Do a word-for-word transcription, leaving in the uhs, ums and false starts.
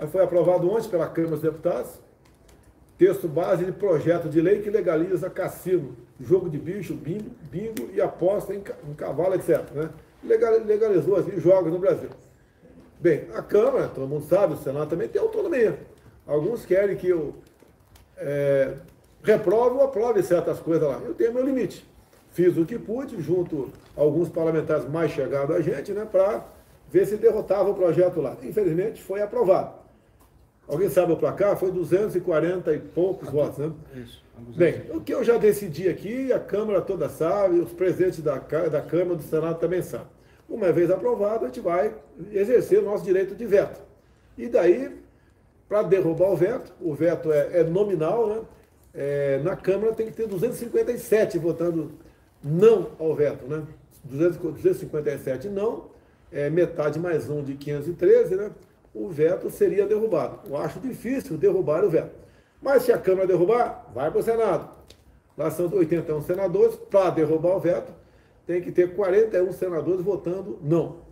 foi aprovado ontem pela Câmara dos Deputados, texto base de projeto de lei que legaliza cassino, jogo de bicho, bingo, bingo e aposta em, em cavalo, etcétera. Né? Legalizou assim, jogos no Brasil. Bem, a Câmara, todo mundo sabe, o Senado também tem autonomia. Alguns querem que eu é, reprove ou aprove certas coisas lá. Eu tenho meu limite. Fiz o que pude, junto a alguns parlamentares mais chegados a gente, né, para ver se derrotava o projeto lá. Infelizmente, foi aprovado. Alguém sabe o placar? Foi duzentos e quarenta e poucos votos, né? Isso. Bem, o que eu já decidi aqui, a Câmara toda sabe, os presidentes da, da Câmara e do Senado também sabem. Uma vez aprovado, a gente vai exercer o nosso direito de veto. E daí, para derrubar o veto, o veto é, é nominal, né? É, na Câmara tem que ter duzentos e cinquenta e sete votando não ao veto, né? duzentos e cinquenta e sete não, é, metade mais um de quinhentos e treze, né? O veto seria derrubado. Eu acho difícil derrubar o veto. Mas se a Câmara derrubar, vai para o Senado. Lá são oitenta e um senadores, para derrubar o veto, tem que ter quarenta e um senadores votando não.